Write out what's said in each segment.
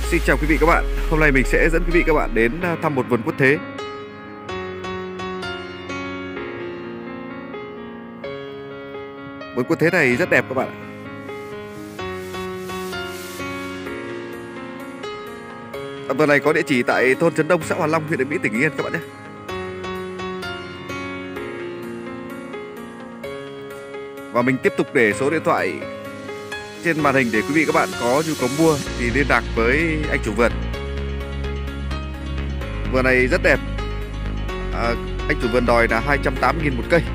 Xin chào quý vị các bạn. Hôm nay mình sẽ dẫn quý vị các bạn đến thăm một vườn quất thế. Vườn quất thế này rất đẹp các bạn ạ. Vườn này có địa chỉ tại thôn Trấn Đông, xã Hòa Long, huyện Yên Mỹ, tỉnh Yên các bạn nhé. Và mình tiếp tục để số điện thoại trên màn hình để quý vị các bạn có nhu cầu mua thì liên lạc với anh chủ vườn. Vườn này rất đẹp. Anh chủ vườn đòi là 280.000 một cây.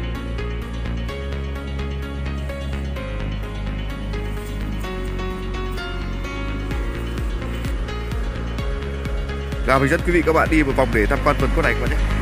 Và mình dẫn quý vị các bạn đi một vòng để tham quan vườn quất này các bạn nhé.